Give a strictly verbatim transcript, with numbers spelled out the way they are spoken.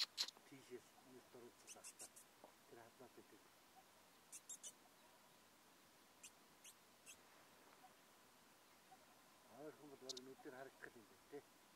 тийшээс нэг дөрөвцөл алтаа. Тэр хатнаад байдаг. Аавар хүмүүс баг нүдээр харагдах юм байна те.